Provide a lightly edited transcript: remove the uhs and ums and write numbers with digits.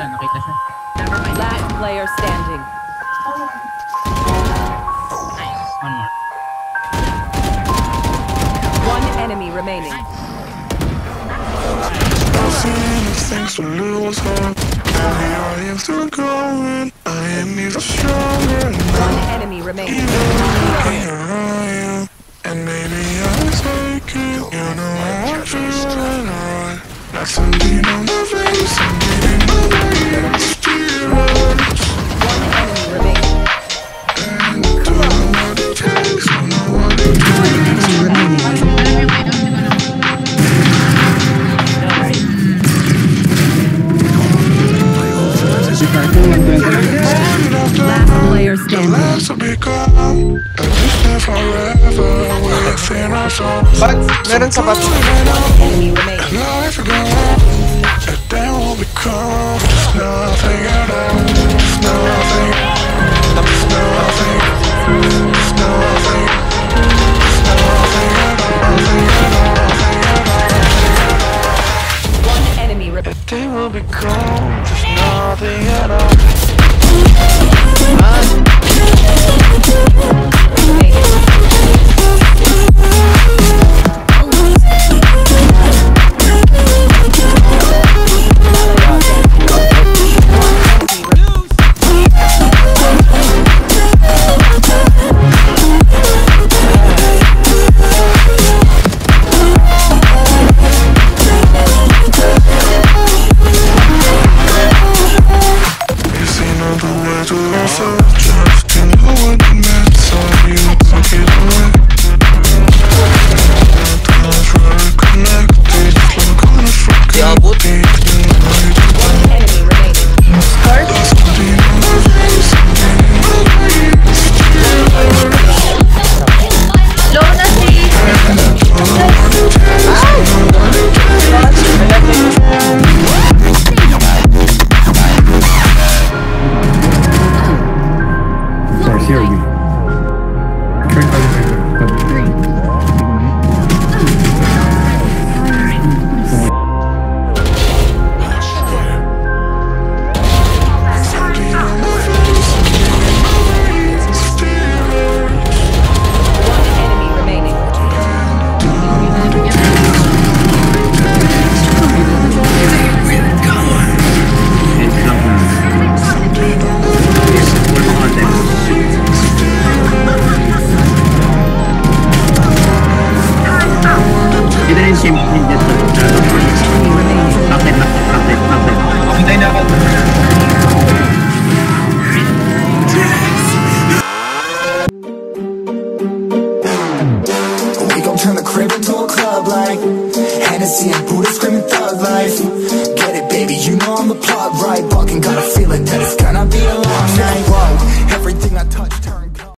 nakita siya. Never mind. Last player standing. Nice. One more. One enemy remaining. Things to lose hope. I am still going. I am even stronger. One enemy remaining. And maybe I'll take it. You know I feel right. Like something on the face, something on the steroids. One enemy remaining. And do what it takes. I know what it Last player standing. last will be gone. And this live forever. Within our souls. But, meron sa bus. Enemy remaining. Life will go on. And there will become just nothing at all. Just nothing. Just nothing. Just nothing. Just nothing at all. Nothing at all. Nothing at all. One enemy remaining. And they will become just nothing at all. Hennessy and Buddha screaming thug life. Get it, baby, you know I'm the plug, right? Fucking got a feeling that it's gonna be a long night. Whoa, everything I touch